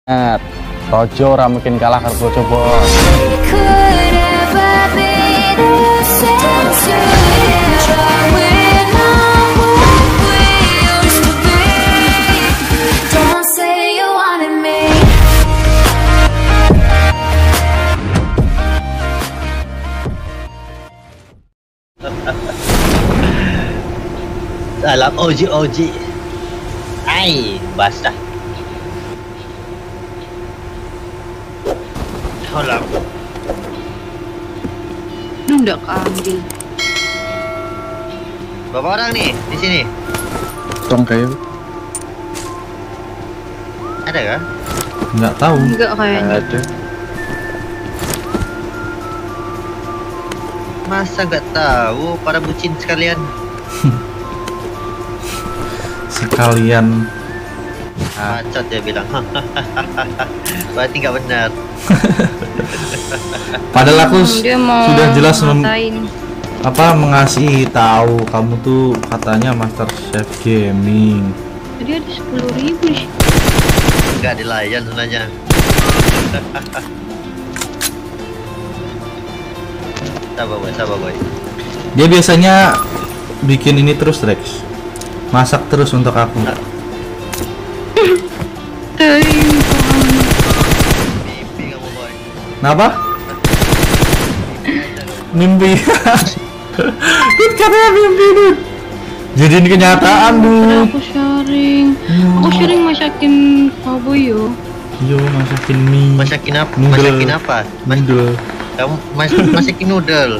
Ingat, Rojo ora mungkin kalah karo Bojo Bos. Salam Oji. Ai, basah. Salam. Nunda keambil. Berapa orang nih di sini? Tong kayak Ada kah? Nggak tahu. Enggak kayaknya. ada. Masa nggak tahu para bucin sekalian? Sekalian. Bacot dia bilang. Berarti nggak benar. Padahal aku Dia mau sudah jelas ngatain. mengasihi tahu kamu tuh katanya Master Chef Gaming. Tadi ada 10.000 sih. Nggak dilayan sebenarnya. Sabar boy. Dia biasanya bikin ini terus, Rex. Masak terus untuk aku. Mimpi kamu boy. Kenapa? Mimpi. Dut katanya mimpi, Dut. Jadi ini kenyataan, Dut. Aku sharing. Aku sharing masakin cowboy yo. Yo, masakin mie. Masakin apa? Noodle. Masakin apa? Noodle. Kamu masakin noodle.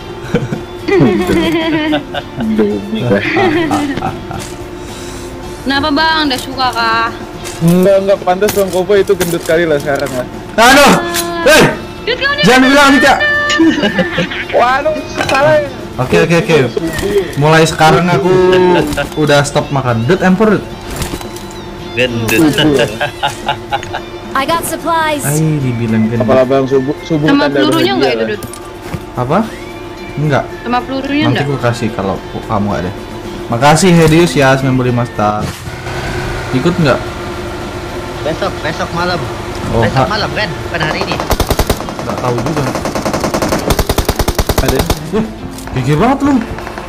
Kenapa bang? Udah suka kah? Enggak pantas Bang Kobo itu gendut kali lah sekarang lah. Aduh. Hei, Dut kamu jangan bilang Nika. Waduh, salah ya. Oke. Mulai sekarang aku udah stop makan. Dut empur. Gendut. I got supplies. Dibilang gendut. Apalah Bang subuh sama tanda pelurunya bahagia enggak itu lah. Dut? Apa? Enggak. Sama pelurunya Nanti enggak? gue kasih kalau kamu ada. Makasih Hedius ya 95 star. Ikut nggak? Besok malam. Oh, Besok malam kan? Bukan hari ini. Nggak tahu juga. Ada. Gigi banget lu.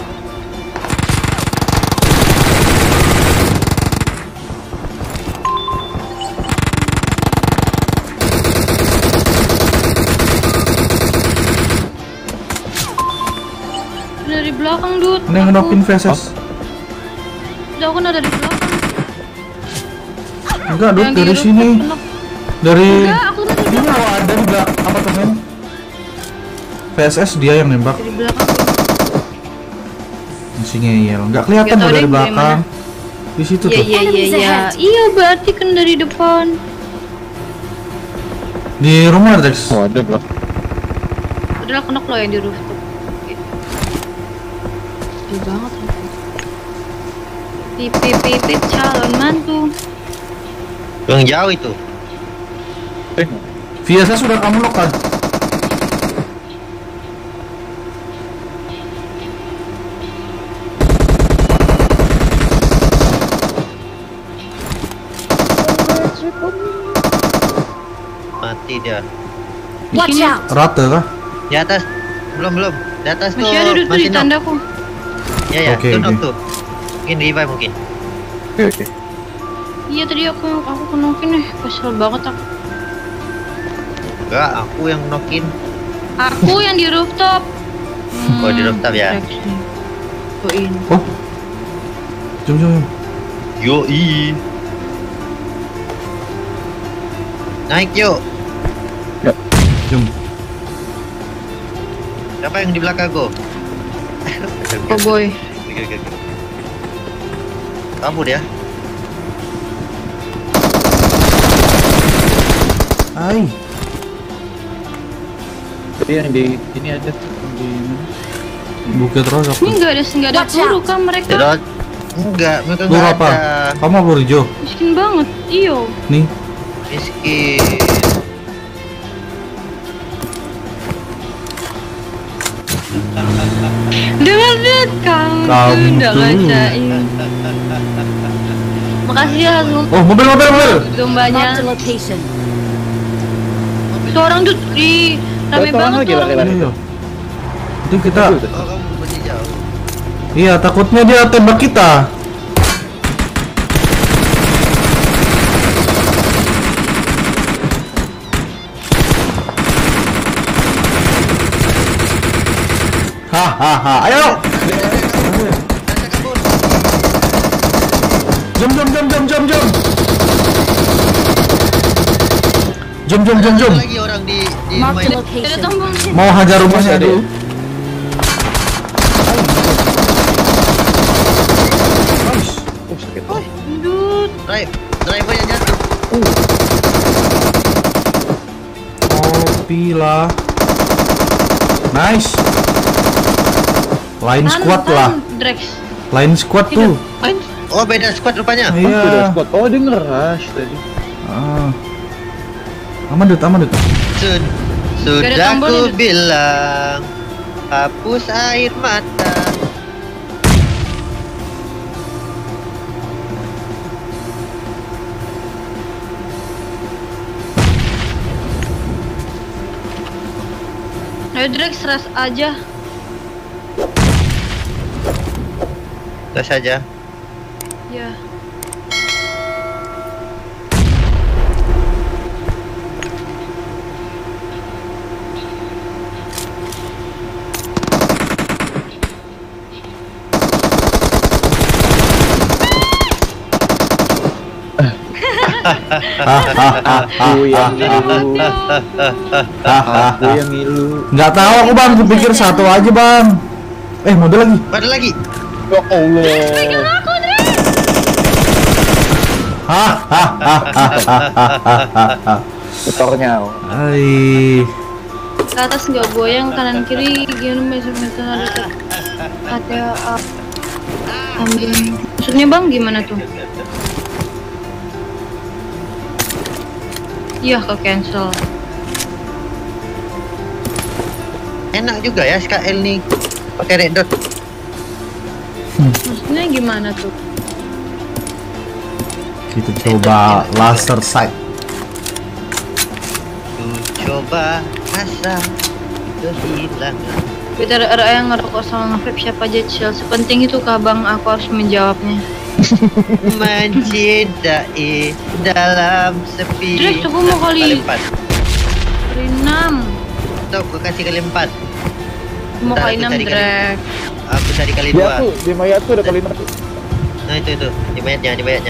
Dari belakang Dut. Ini ngenokin VSS. Udah aku dari belakang. Enggak, Dut, Yang dari di sini. rooftop. Dari Enggak, aku dari ini belakang. ada di belakang apartemen. VSS dia yang nembak. Dari belakang. Masih ngeyel. Nggak kelihatan Nggak tahu loh dari deh belakang. Di situ tuh. Iya. Iya berarti kan dari depan. Di rumah Rex. Oh, ada Bang. Udah kenok lo yang di rooftop. Jauh banget. Pipit calon mantu. Yang jauh itu. VSS sudah kamu lock kan? Mati dia. Watch out. Rata kah? Di atas. Belum. Di atas tuh. Masih ada Dut tuh di knock. tandaku. Ya. Oke, Tuh knock oke. tuh. Mungkin revive mungkin. Oke. Iya tadi aku kenokin nih. Kesel banget aku. Enggak, aku yang knockin. Aku yang di rooftop. Oh, di rooftop ya. Tuh ini. Oh. Jom. Yoi. Naik yuk. Jom. Siapa yang di belakang gua? Oh boy. Oke. Kabur ya. Hai. Tapi yang di ini ada tuh di Bukit Rozak. Ini nggak ada Watch peluru out. kan mereka? Tidak. Enggak, mereka Lu enggak apa? ada. Kamu apa hijau? Miskin banget. Iyo. Nih. Miskin. Dengar Dut, kamu tuh udah tuh. ngacain. Makasih ya Oh, mobil. dombanya. Marked a location. Seorang tuh di rame Berapa lama banget lagi tuh orang. lari-lari? Iya. Itu kita. Oh, kamu masih jauh. Iya, takutnya dia tembak kita. Hahaha, ayo. Rasa kabur. Jom. Jom. Ada lagi orang di rumah Marked a ini. Ada location. tombol sini. Mau hajar rumahnya Masih ada dulu. Sakit. Aduh. Drivernya jatuh. Kopi lah. Nice. Lain squad lah. Drex. Lain squad tuh. Oh, beda squad rupanya. Oh, sudah Iya. squad. Oh, dia nge-rush tadi. Ah. Aman dut. Sudah Gak ada tombolnya, ku Dut. bilang hapus air mata. Ayo Drex, ras aja. Gas saja. Ya. Aku yang ngilu. Aku yang ngilu. Nggak tahu aku bang, kupikir satu aja bang. Mobil lagi. Ada lagi. Ya Allah. Aku Drex. Motornya. Hai. Ke atas nggak goyang, kanan kiri gimana ada ambil. Maksudnya bang gimana tuh? Iya ke cancel. Enak juga ya SKL nih. Pakai red dot. Maksudnya gimana tuh? Kita coba laser sight. Ku coba rasa kehilangan. Kita yang ngerokok sama nge-vape siapa aja Cil. Sepenting itu kah bang? Aku harus menjawabnya. Mencintai dalam sepi. Drex, aku mau kali 4. 6. Tuh, aku kasih kali 4. Mau Ntar kali aku 6 cari kali- Drex. Aku cari kali Dia 2. tuh di mayat tuh ada kali 6. Nah itu di mayatnya.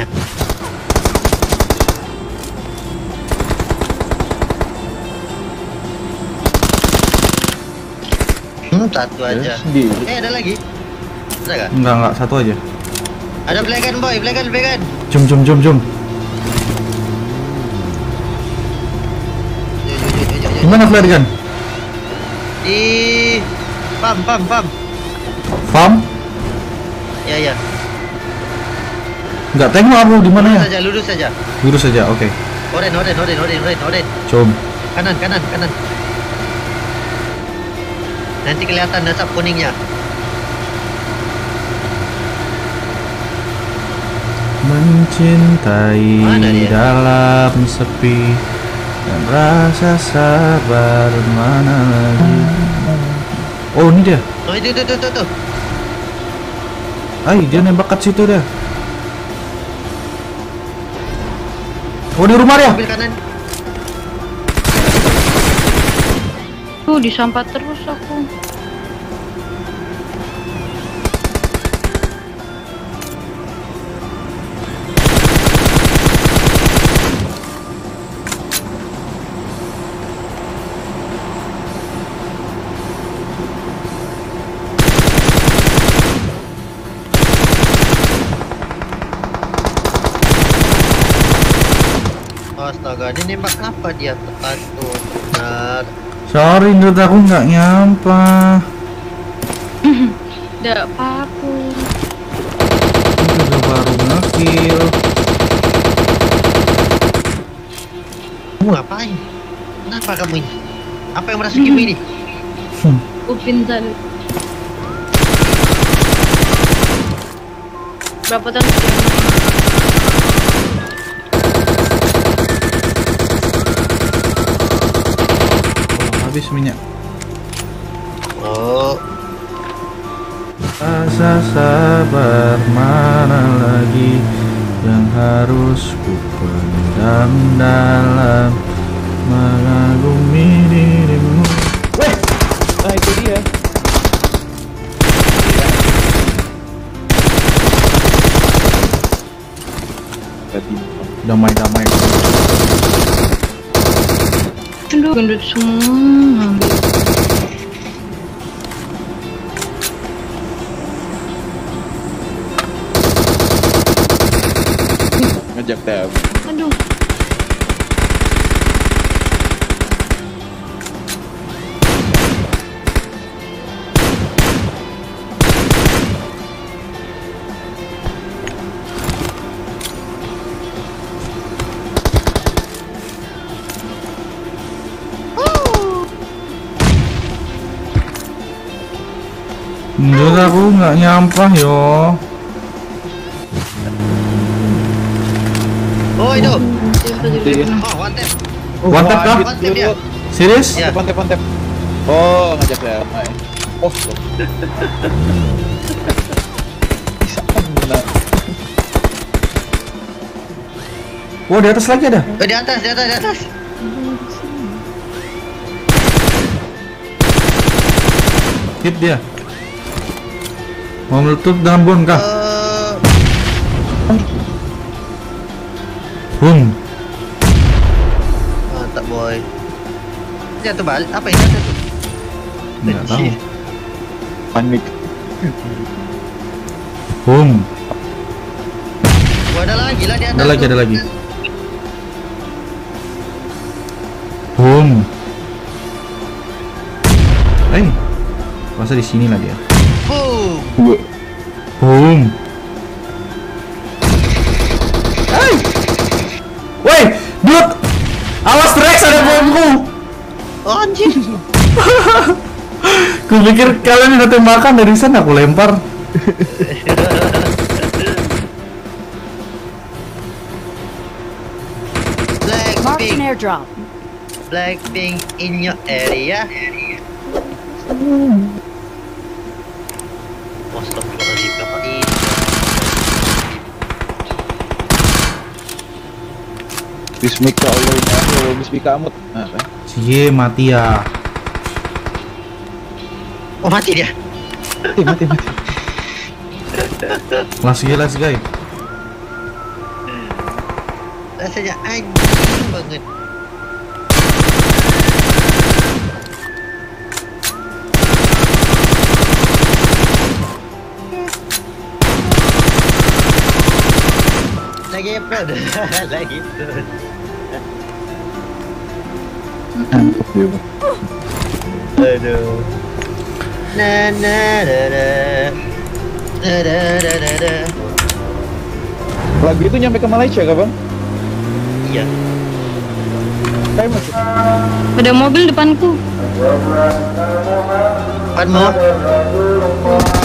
Satu aja. Sendiri. Ada lagi? Ada gak? Enggak, satu aja. Ada blagan boy, blagan. Jom. Yuk. Gimana flare gun? Di pam. Farm? Ya. Nggak tengok aku di mana ya? Lurus saja. Lurus saja, oke. Oren. Jom. Kanan. Nanti kelihatan asap kuningnya. Mencintai Mana dia? dalam sepi dan rasa sabar mana lagi. Oh ini dia. Oh itu tuh. Dia nembak kat situ dia. Oh di rumah dia. Ambil kanan. Tuh disampat terus aku. Astaga, dia nembak apa dia tepat tuh? Benar. Sorry Ndut, aku nggak nyampa. Nggak apa-apa. Aku juga baru ngekill. Kamu ngapain? Kenapa kamu ini? Apa yang merasukimu ini? Upin tadi. Berapa tahun? habis minyak. Oh, Rasa sabar mana lagi yang harus ku pendam dalam mengagumi dirimu. Weh, nah itu dia. Tadi Damai-damai. Aduh, gendut semua. ngajak tab. Aduh. Menurut aku nggak nyampah yo. oh itu. Iya. Oh, one tap. One tap kah? One tap dia. Serius? Ya. Pantep. Oh, ngajak damai. Oh, bisa kena. Wah, di atas lagi ada. Oh, di atas, di atas, di atas. Hit dia. Mau meletup dengan bom kah? Boom. Mantap boy. Jatuh balik. Apa ini jatuh? Nggak tahu. Panik. Boom. Gua ada lagi lah di atas. Ada lagi. Boom. Masa di sini lah dia. Boom. Boom. Woi, dude. Awas Rex, ada bomku. Oh, anjir. Ku pikir kalian udah tembakan dari sana, aku lempar. Marked an Blackpink. airdrop. Blackpink in your area. Astagfirullahaladzim, apa ini? Bismika Allah, bismika amut. Nah, kan? Cie mati ya. Oh, mati dia. Mati. Let's go. Rasanya anjing banget. Lagi upload. Lagi upload. Mantap dia, Bang. Aduh. Na na na na. Na na na na na. Lagu itu nyampe ke Malaysia kah, Bang? Iya. Kayak masuk. Ada mobil depanku. Depanmu.